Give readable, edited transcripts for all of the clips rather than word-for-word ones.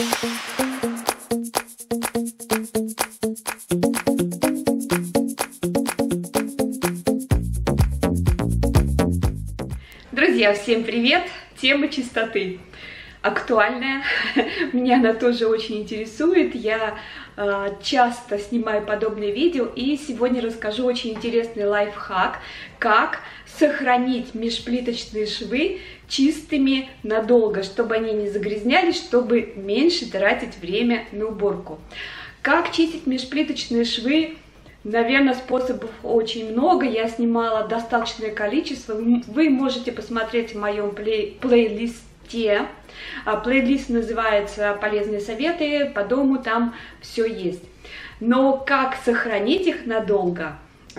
Друзья, всем привет! Тема чистоты актуальная, меня она тоже очень интересует, я часто снимаю подобные видео, и сегодня расскажу очень интересный лайфхак, как сохранить межплиточные швы чистыми надолго, чтобы они не загрязнялись, чтобы меньше тратить время на уборку. Как чистить межплиточные швы? Наверное, способов очень много, я снимала достаточное количество, вы можете посмотреть в моем плейлисте. Плейлист называется «Полезные советы по дому», там все есть. Но как сохранить их надолго,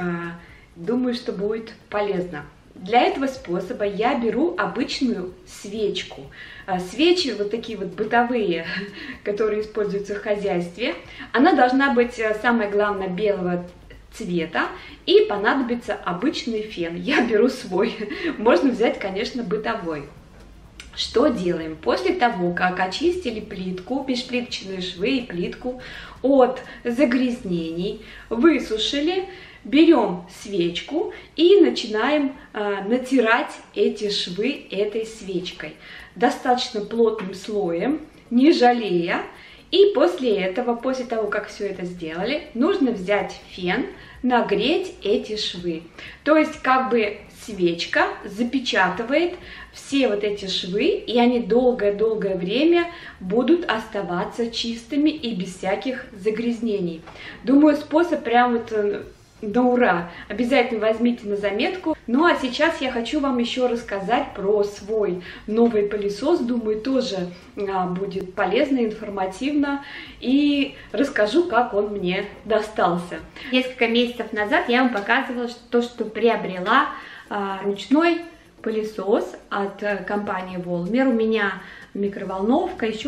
думаю, что будет полезно. Для этого способа я беру обычную свечку. Свечи вот такие вот бытовые, которые используются в хозяйстве. Она должна быть, самое главное, белого цвета, и понадобится обычный фен. Я беру свой. Можно взять, конечно, бытовой. Что делаем? После того, как очистили плитку, межплиточные швы и плитку от загрязнений, высушили, берем свечку и начинаем натирать эти швы этой свечкой. Достаточно плотным слоем, не жалея. И после этого, после того, как все это сделали, нужно взять фен, нагреть эти швы. То есть, как бы свечка запечатывает все вот эти швы, и они долгое-долгое время будут оставаться чистыми и без всяких загрязнений. Думаю, способ прям вот на ура. Обязательно возьмите на заметку. Ну а сейчас я хочу вам еще рассказать про свой новый пылесос. Думаю, тоже будет полезно, информативно. И расскажу, как он мне достался. Несколько месяцев назад я вам показывала что приобрела ручной пылесос от компании Волмер. У меня микроволновка, еще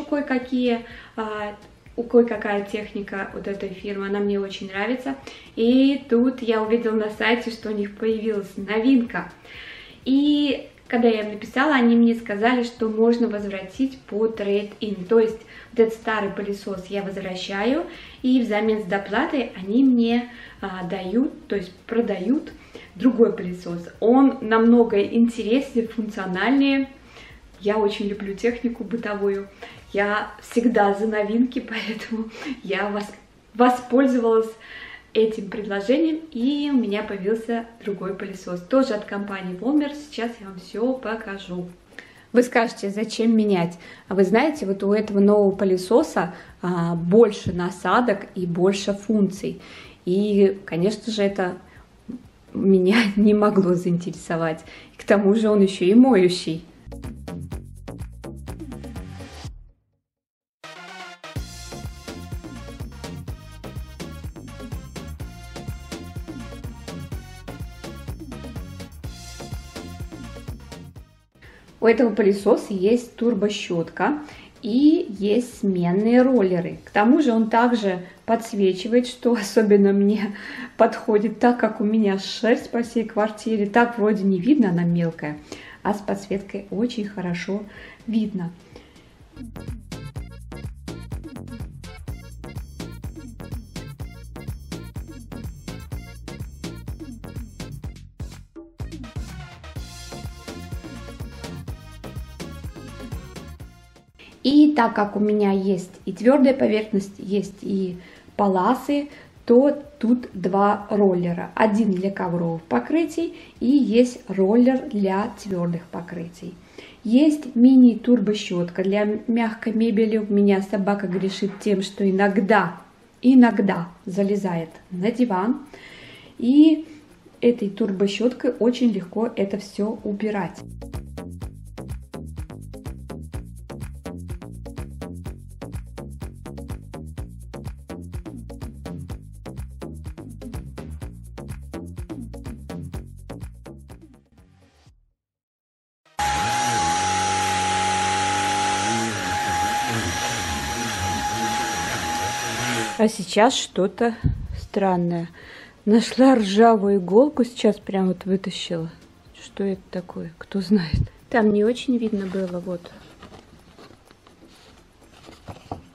кое-какая техника вот этой фирмы, она мне очень нравится. И тут я увидела на сайте, что у них появилась новинка. И когда я им написала, они мне сказали, что можно возвратить по трейд-ин. То есть вот этот старый пылесос я возвращаю, и взамен с доплатой они мне дают, то есть продают другой пылесос. Он намного интереснее, функциональнее. Я очень люблю технику бытовую. Я всегда за новинки, поэтому я воспользовалась этим предложением, и у меня появился другой пылесос, тоже от компании Волмер. Сейчас я вам все покажу. Вы скажете, зачем менять? А вы знаете, вот у этого нового пылесоса больше насадок и больше функций. И, конечно же, это меня не могло заинтересовать. К тому же он еще и моющий. У этого пылесоса есть турбощетка и есть сменные роллеры. К тому же он также подсвечивает, что особенно мне подходит, так как у меня шерсть по всей квартире. Так вроде не видно, она мелкая, а с подсветкой очень хорошо видно. И так как у меня есть и твердая поверхность, есть и полосы, то тут два роллера. Один для ковровых покрытий и есть роллер для твердых покрытий. Есть мини-турбощетка для мягкой мебели. У меня собака грешит тем, что иногда залезает на диван. И этой турбощеткой очень легко это все убирать. А сейчас что-то странное. Нашла ржавую иголку, сейчас прям вот вытащила. Что это такое? Кто знает. Там не очень видно было, вот.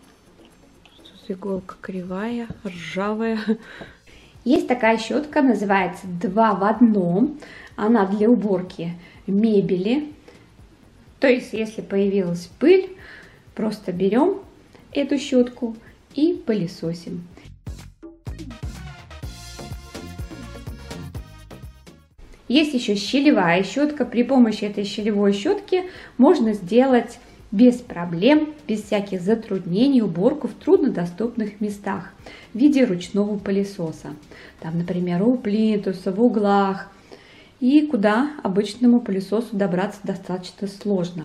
иголка кривая, ржавая. Есть такая щетка, называется 2 в 1. Она для уборки мебели. То есть, если появилась пыль, просто берем эту щетку и пылесосим. Есть еще щелевая щетка. При помощи этой щелевой щетки можно сделать без проблем, без всяких затруднений уборку в труднодоступных местах в виде ручного пылесоса. Там, например, у плинтуса, в углах. И куда обычному пылесосу добраться достаточно сложно.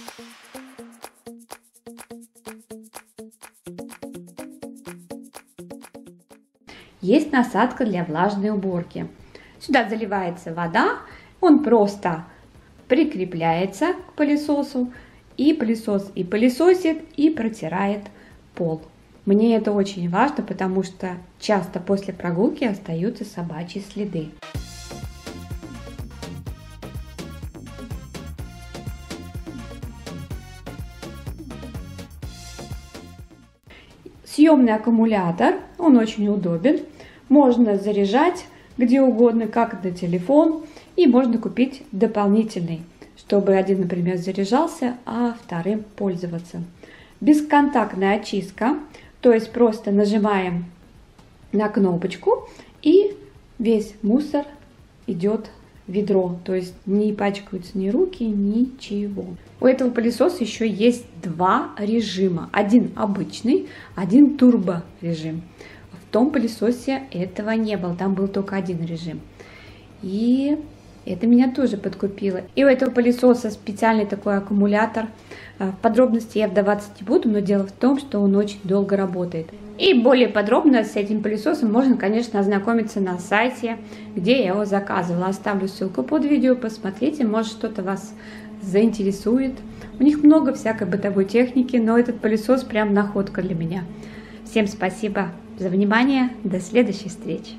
Есть насадка для влажной уборки. Сюда заливается вода, он просто прикрепляется к пылесосу, и пылесос и пылесосит, и протирает пол. Мне это очень важно, потому что часто после прогулки остаются собачьи следы. Съемный аккумулятор, он очень удобен, можно заряжать где угодно, как на телефон, и можно купить дополнительный, чтобы один, например, заряжался, а вторым пользоваться. Бесконтактная очистка, то есть просто нажимаем на кнопочку, и весь мусор идет в ведро, то есть не пачкаются ни руки, ничего. У этого пылесоса еще есть 2 режима. Один обычный, один турбо режим. В том пылесосе этого не было, там был только один режим. И это меня тоже подкупило. И у этого пылесоса специальный такой аккумулятор. В подробности я вдаваться не буду, но дело в том, что он очень долго работает. И более подробно с этим пылесосом можно, конечно, ознакомиться на сайте, где я его заказывала. Оставлю ссылку под видео, посмотрите, может что-то вас заинтересует. У них много всякой бытовой техники, но этот пылесос прям находка для меня. Всем спасибо за внимание, до следующей встречи.